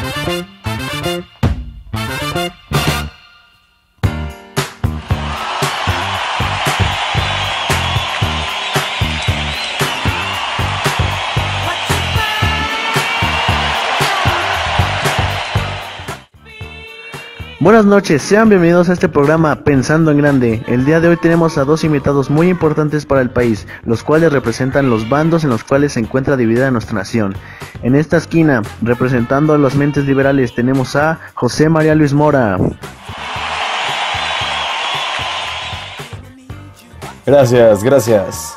Buenas noches, sean bienvenidos a este programa Pensando en Grande. El día de hoy tenemos a dos invitados muy importantes para el país, los cuales representan los bandos en los cuales se encuentra dividida nuestra nación. En esta esquina, representando a las mentes liberales, tenemos a José María Luis Mora. Gracias.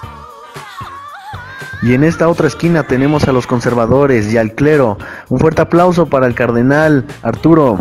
Y en esta otra esquina tenemos a los conservadores y al clero. Un fuerte aplauso para el cardenal Arturo.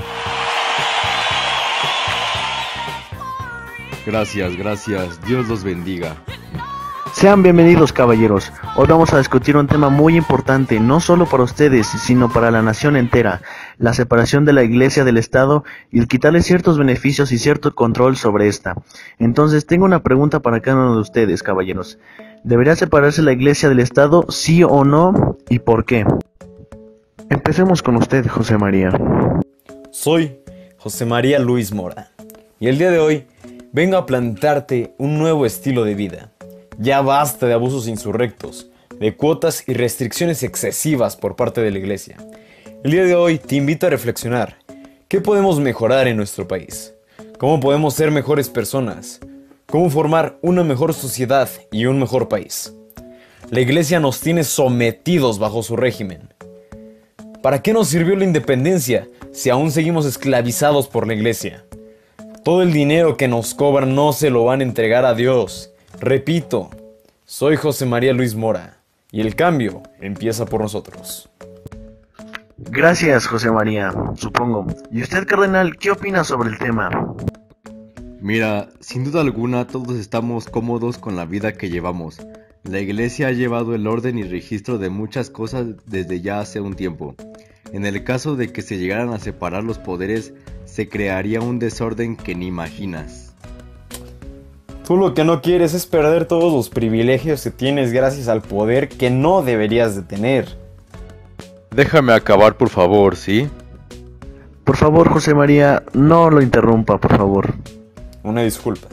Gracias, Dios los bendiga. Sean bienvenidos, caballeros. Hoy vamos a discutir un tema muy importante, no solo para ustedes, sino para la nación entera: la separación de la iglesia del Estado y el quitarle ciertos beneficios y cierto control sobre esta. Entonces, tengo una pregunta para cada uno de ustedes, caballeros. ¿Debería separarse la iglesia del Estado, sí o no? ¿Y por qué? Empecemos con usted, José María. Soy José María Luis Mora, y el día de hoy vengo a plantarte un nuevo estilo de vida. Ya basta de abusos insurrectos, de cuotas y restricciones excesivas por parte de la iglesia. El día de hoy te invito a reflexionar. ¿Qué podemos mejorar en nuestro país? ¿Cómo podemos ser mejores personas? ¿Cómo formar una mejor sociedad y un mejor país? La iglesia nos tiene sometidos bajo su régimen. ¿Para qué nos sirvió la independencia si aún seguimos esclavizados por la iglesia? Todo el dinero que nos cobran no se lo van a entregar a Dios. Repito, soy José María Luis Mora, y el cambio empieza por nosotros. Gracias, José María, supongo. ¿Y usted, cardenal, qué opina sobre el tema? Mira, sin duda alguna todos estamos cómodos con la vida que llevamos. La iglesia ha llevado el orden y registro de muchas cosas desde ya hace un tiempo. En el caso de que se llegaran a separar los poderes, se crearía un desorden que ni imaginas. Tú lo que no quieres es perder todos los privilegios que tienes gracias al poder que no deberías de tener. Déjame acabar, por favor, ¿sí? Por favor, José María, no lo interrumpa, por favor. Una disculpa.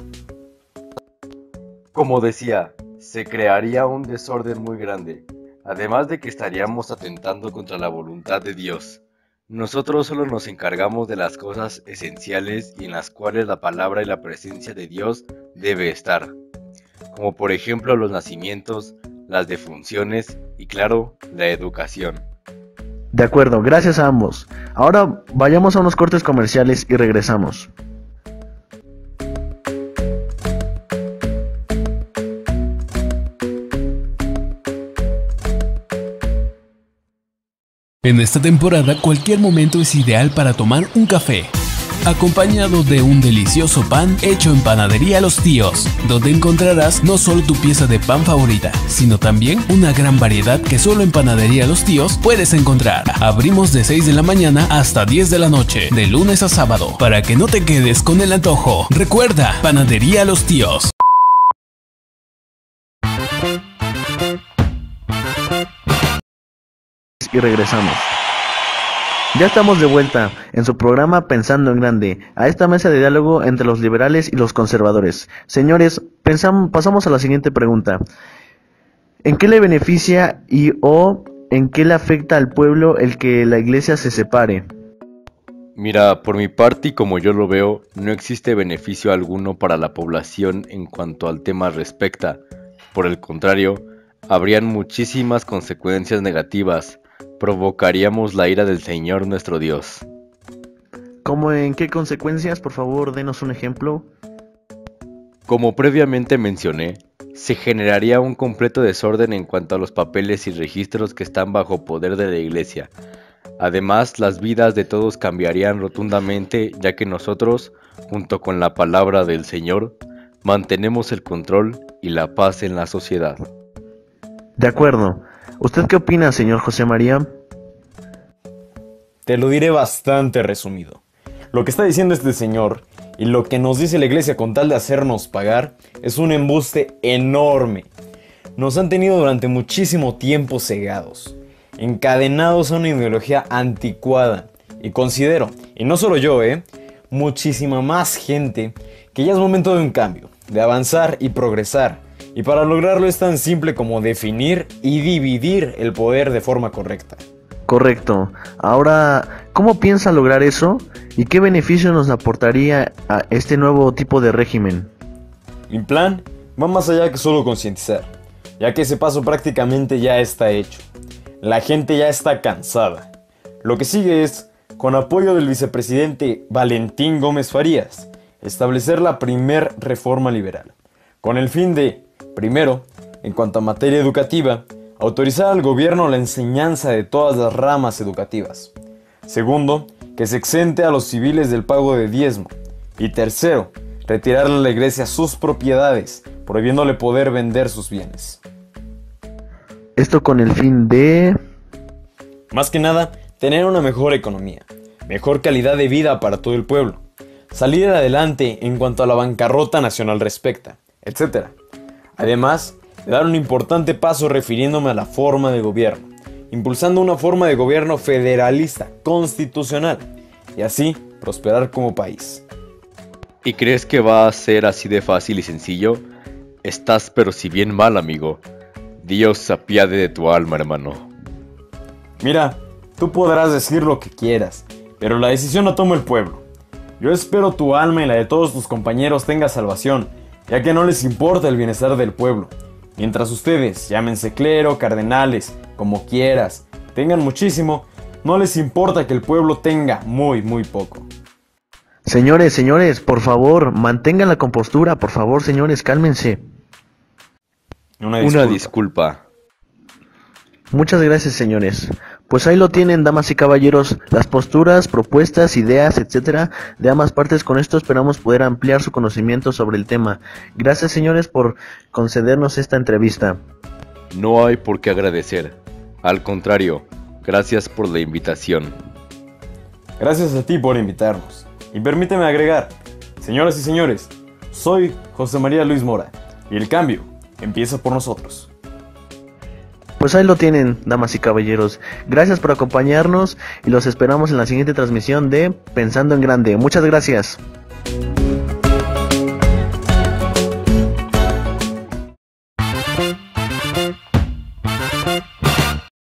Como decía, se crearía un desorden muy grande, además de que estaríamos atentando contra la voluntad de Dios. Nosotros solo nos encargamos de las cosas esenciales y en las cuales la palabra y la presencia de Dios debe estar, como por ejemplo los nacimientos, las defunciones y claro, la educación. De acuerdo, gracias a ambos. Ahora vayamos a unos cortes comerciales y regresamos. En esta temporada cualquier momento es ideal para tomar un café, acompañado de un delicioso pan hecho en Panadería Los Tíos, donde encontrarás no solo tu pieza de pan favorita, sino también una gran variedad que solo en Panadería Los Tíos puedes encontrar. Abrimos de 6 de la mañana hasta 10 de la noche, de lunes a sábado, para que no te quedes con el antojo. Recuerda, Panadería Los Tíos. Y regresamos. Ya estamos de vuelta en su programa Pensando en Grande, a esta mesa de diálogo entre los liberales y los conservadores. Señores, pasamos a la siguiente pregunta. ¿En qué le beneficia o en qué le afecta al pueblo el que la iglesia se separe? Mira, por mi parte y como yo lo veo, no existe beneficio alguno para la población en cuanto al tema respecta. Por el contrario, habrían muchísimas consecuencias negativas. Provocaríamos la ira del Señor nuestro Dios. ¿Cómo en qué consecuencias? Por favor, denos un ejemplo. Como previamente mencioné, se generaría un completo desorden en cuanto a los papeles y registros que están bajo poder de la Iglesia. Además, las vidas de todos cambiarían rotundamente, ya que nosotros, junto con la palabra del Señor, mantenemos el control y la paz en la sociedad. De acuerdo. ¿Usted qué opina, señor José María? Te lo diré bastante resumido. Lo que está diciendo este señor y lo que nos dice la iglesia con tal de hacernos pagar es un embuste enorme. Nos han tenido durante muchísimo tiempo cegados. encadenados a una ideología anticuada. Y considero, y no solo yo, muchísima más gente, que ya es momento de un cambio, de avanzar y progresar. Y para lograrlo es tan simple como definir y dividir el poder de forma correcta. Correcto. Ahora, ¿cómo piensa lograr eso? ¿Y qué beneficio nos aportaría a este nuevo tipo de régimen? Mi plan va más allá que solo concientizar, ya que ese paso prácticamente ya está hecho. La gente ya está cansada. Lo que sigue es, con apoyo del vicepresidente Valentín Gómez Farías, establecer la primer reforma liberal, con el fin de, primero, en cuanto a materia educativa, autorizar al gobierno la enseñanza de todas las ramas educativas. Segundo, que se exente a los civiles del pago de diezmo. Y tercero, retirarle a la iglesia sus propiedades, prohibiéndole poder vender sus bienes. Esto con el fin de... Más que nada, tener una mejor economía, mejor calidad de vida para todo el pueblo, salir adelante en cuanto a la bancarrota nacional respecta, etc. Además, de dar un importante paso refiriéndome a la forma de gobierno, impulsando una forma de gobierno federalista, constitucional, y así prosperar como país. ¿Y crees que va a ser así de fácil y sencillo? Estás pero si bien mal, amigo. Dios se apiade de tu alma, hermano. Mira, tú podrás decir lo que quieras, pero la decisión la toma el pueblo. Yo espero tu alma y la de todos tus compañeros tenga salvación, ya que no les importa el bienestar del pueblo. Mientras ustedes, llámense clero, cardenales, como quieras, tengan muchísimo, no les importa que el pueblo tenga muy poco. Señores, por favor, mantengan la compostura, por favor, señores, cálmense. Una disculpa. Muchas gracias, señores. Pues ahí lo tienen, damas y caballeros, las posturas, propuestas, ideas, etcétera, de ambas partes. Con esto esperamos poder ampliar su conocimiento sobre el tema. Gracias, señores, por concedernos esta entrevista. No hay por qué agradecer. Al contrario, gracias por la invitación. Gracias a ti por invitarnos. Y permíteme agregar, señoras y señores, soy José María Luis Mora, y el cambio empieza por nosotros. Pues ahí lo tienen, damas y caballeros. Gracias por acompañarnos y los esperamos en la siguiente transmisión de Pensando en Grande. Muchas gracias.